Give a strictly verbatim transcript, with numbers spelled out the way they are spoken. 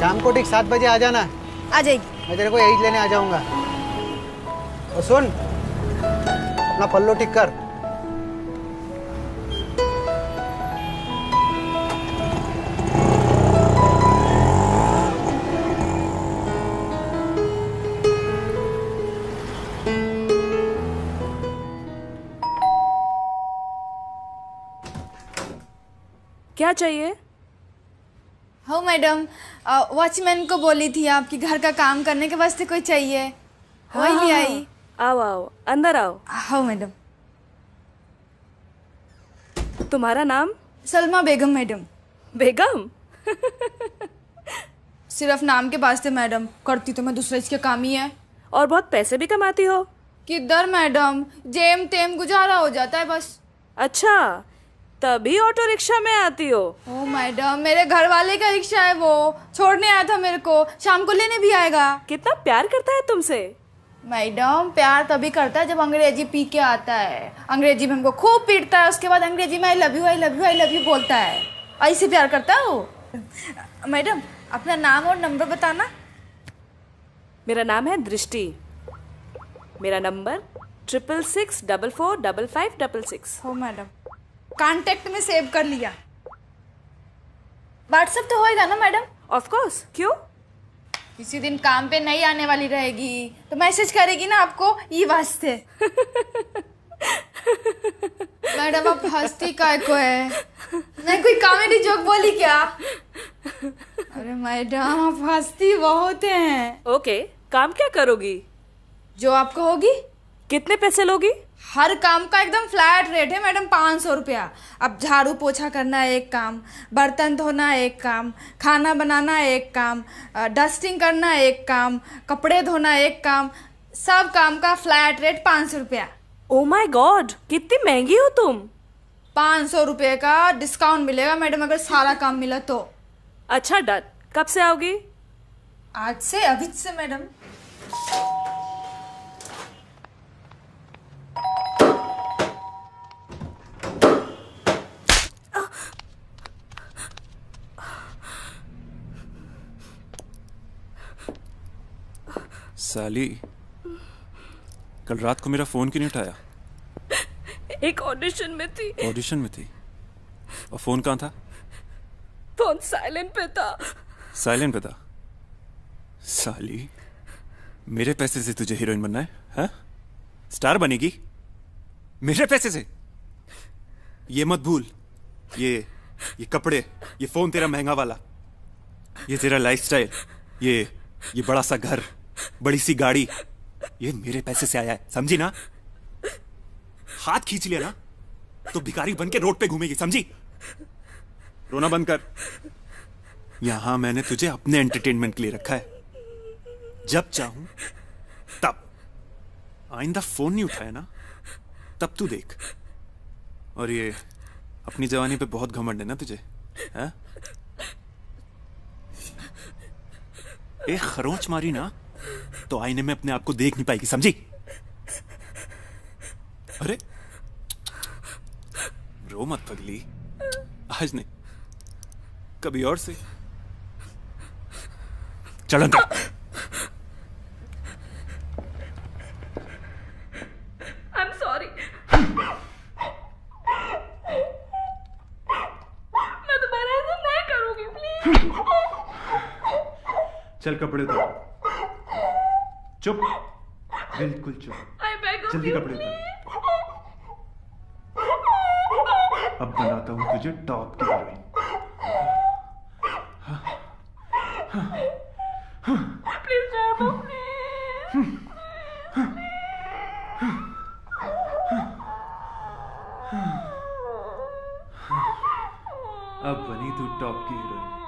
शाम को ठीक सात बजे आ जाना। आ जाएगी। मैं तेरे को यही लेने आ जाऊंगा। और सुन, अपना पल्लो ठीक कर। क्या चाहिए? हो मैडम, वॉचमैन को बोली थी आपकी घर का काम करने के वास्ते कोई चाहिए। हाँ, वही ले हाँ, आई। आओ आओ अंदर आओ। हो मैडम। तुम्हारा नाम? सलमा बेगम मैडम। बेगम? सिर्फ नाम के वास्ते मैडम, करती तो मैं दूसरे इसके काम ही है। और बहुत पैसे भी कमाती हो? किधर मैडम, जेम तेम गुजारा हो जाता है बस। अच्छा, तभी ऑटो रिक्शा में आती हो? ओ मैडम, मेरे घर वाले का रिक्शा है, वो छोड़ने आया था मेरे को, शाम को लेने भी आएगा। कितना प्यार करता है तुमसे? मैडम, प्यार तभी करता है जब अंग्रेजी पी के आता है। अंग्रेजी में हमको खूब पीटता है, उसके बाद अंग्रेजी में I love you I love you I love you बोलता है। ऐसे प्यार करता है वो। मैडम, अपना नाम और नंबर बताना। मेरा नाम है दृष्टि। मेरा number triple six double four double five double six. हो मैडम, कांटेक्ट में सेव कर लिया। व्हाट्सएप तो होएगा ना मैडम? ऑफ कोर्स, क्यों? किसी दिन काम पे नहीं आने वाली रहेगी तो मैसेज करेगी ना आपको, ये वास्ते। मैडम, आप हंसती काय को है? मैं कोई कॉमेडी जोक बोली क्या? अरे मैडम, आप हंसती बहुत हैं। ओके, काम क्या करोगी? जो आपको होगी। कितने पैसे लोगी? हर काम का एकदम फ्लैट रेट है मैडम, पाँच सौ रुपया। अब झाड़ू पोछा करना एक काम, बर्तन धोना एक काम, खाना बनाना एक काम, डस्टिंग करना एक काम, कपड़े धोना एक काम, सब काम का फ्लैट रेट पाँच सौ रुपया। ओ माय गॉड, कितनी महंगी हो तुम। पाँच सौ रुपये का डिस्काउंट मिलेगा मैडम अगर सारा काम मिला तो। अच्छा डन, कब से आओगी? आज से, अभी से मैडम। साली, कल रात को मेरा फोन क्यों नहीं उठाया? एक ऑडिशन में थी। ऑडिशन में थी? और फोन कहाँ था? फोन साइलेंट पे था। साइलेंट पे था? साली, मेरे पैसे से तुझे हीरोइन बनना है? हाँ? स्टार बनेगी मेरे पैसे से? ये मत भूल, ये ये कपड़े, ये फोन तेरा महंगा वाला, ये तेरा लाइफस्टाइल, ये ये बड़ा सा घर, बड़ी सी गाड़ी, ये मेरे पैसे से आया है, समझी ना? हाथ खींच लिया ना तो भिखारी बन के रोड पे घूमेगी, समझी? रोना बंद कर। यहां मैंने तुझे अपने एंटरटेनमेंट के लिए रखा है, जब चाहूं तब। आइंदा फोन नहीं उठाया ना, तब तू देख। और ये अपनी जवानी पे बहुत घमंड है ना तुझे, है? एक खरोंच मारी ना तो आईने में अपने आप को देख नहीं पाएगी, समझी? अरे रो मत पगली, आज नहीं कभी और से। चल अंदर। I am sorry. मैं दोबारा ऐसा नहीं करूंगी, प्लीज। चल कपड़े उतार। चुप, बिल्कुल चुप। जल्दी कपड़े उतार। अब बनाता हूं तुझे टॉप की हीरोइन। प्लीज जाओ, प्लीज। अब बनी तू टॉप की हीरोइन।